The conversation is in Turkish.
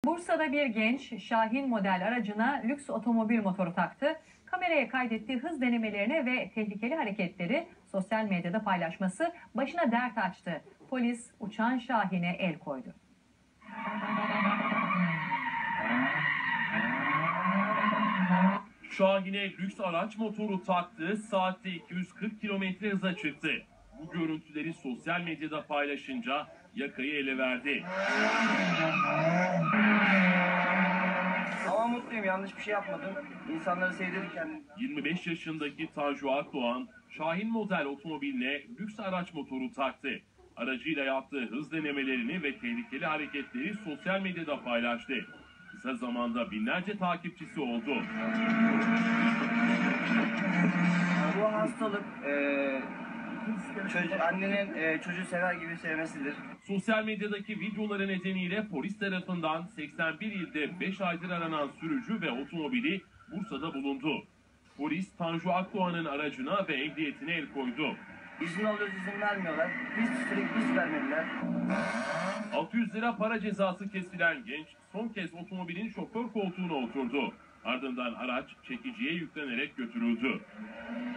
Bursa'da bir genç Şahin model aracına lüks otomobil motoru taktı. Kameraya kaydettiği hız denemelerini ve tehlikeli hareketleri sosyal medyada paylaşması başına dert açtı. Polis uçan Şahin'e el koydu. Şahin'e lüks araç motoru taktı, saatte 240 kilometre hıza çıktı. Bu görüntüleri sosyal medyada paylaşınca yakayı ele verdi. Ama mutluyum, yanlış bir şey yapmadım. İnsanları sevdirdik kendimi. 25 yaşındaki Tanju Akdoğan, Şahin model otomobiline lüks araç motoru taktı. Aracıyla yaptığı hız denemelerini ve tehlikeli hareketleri sosyal medyada paylaştı. Kısa zamanda binlerce takipçisi oldu. Bu hastalık annenin çocuğu sever gibi sevmesidir. Sosyal medyadaki videoları nedeniyle polis tarafından 81 ilde 5 aydır aranan sürücü ve otomobili Bursa'da bulundu. Polis Tanju Akdoğan'ın aracına ve ehliyetine el koydu. İzin alıyoruz, izin vermiyorlar. Sürekli izin vermediler. 600 lira para cezası kesilen genç son kez otomobilin şoför koltuğuna oturdu. Ardından araç çekiciye yüklenerek götürüldü.